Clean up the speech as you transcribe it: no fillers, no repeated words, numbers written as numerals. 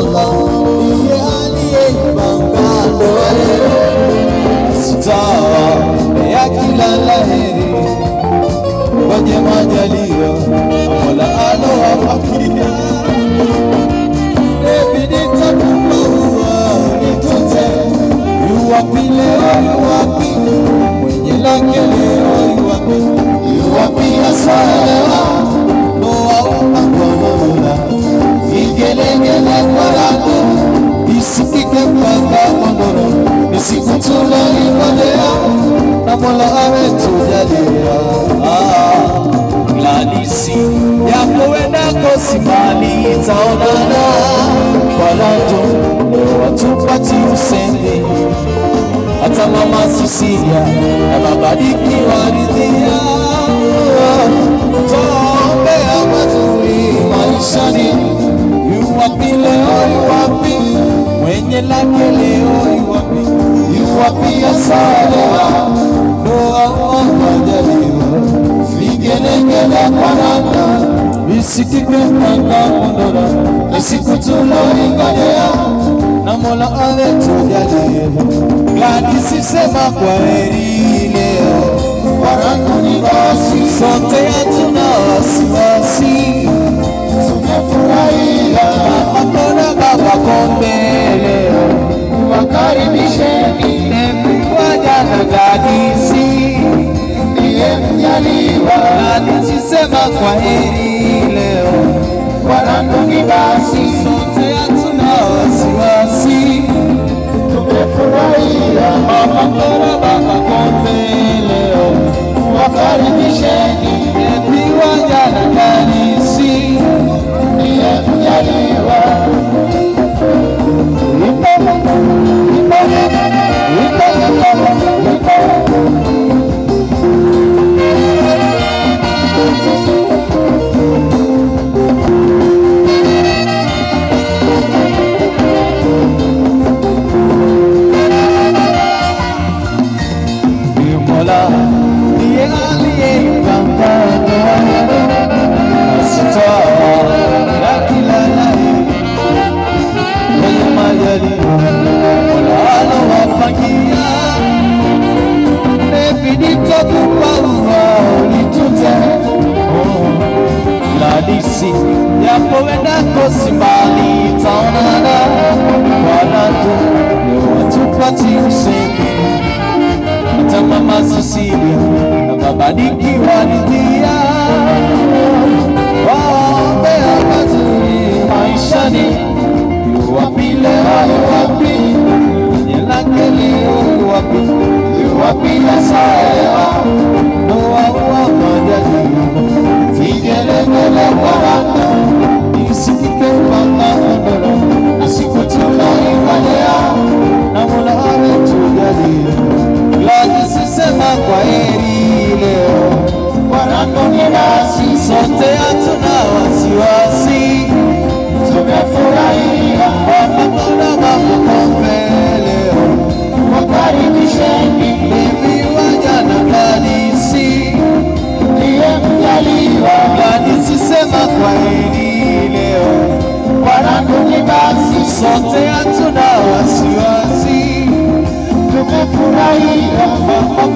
ndiye aliyepanga ndoa sitawa ya kila laheri kwenye majaliwa Mola alowapatia ebidita kumaua nitute yuwapi leo yuwapi mwenye lake leo yuwapi asalewa noa upangonola vigelegele kwarako isikike mpaka kondoro nisikutula ikodea na Mola ametujalia Gladisi yako wendako simali taonana walato watupati usende hata mama Sisilia na babadiki waridhia tombea mazuri maishani yuwapi leo yuwapi mwenye lake leo yuwapi asalewa doa majaliwa vigelegele kwaraka visikike mpaka kondora nisikutula ingadea na Mola ametujalia Gladisi sema kwaheri leo kwaraka ni basi sote hatuna wasiwasi tumefurahia hakuna baba kombe leo wakaribisheni kwa jana Gladisi ndiye mjaliwa Gladisi sema kwaheri leo kwaraka ni basi sote hatuna wasiwasi tumefurahia hakuna baba kombe leo wakaribisheni kwa jana Gladisi ndiye mjaliwa Mola ndiye aliyepanga sitawa ya kila laheri kwenye majaliwa Mola alowapangia ebidita kupaua ulitute Gladisi yapo wendako simbali taonana walato watupati usemi hata mama Sisilia na babadiki waridhia waombea mazuri maishani yuwapi leo yuwapi mwenye lake leo yuwapi asalewa noa majaliwa vigelegele kwaraka isikike mpaka kondoro nisikutula ingadea na Mola ametujalia Gladisi sema kwaheri leo kwaraka ni basi sote hatuna wasiwasi tumefurahia hakuna baba kombe leo wakaribisheni bibi wa jana Gladisi ndiye mjaliwa Gladisi sema kwaheri leo kwaraka ni basi sote hatuna wasiwasi tumefurahia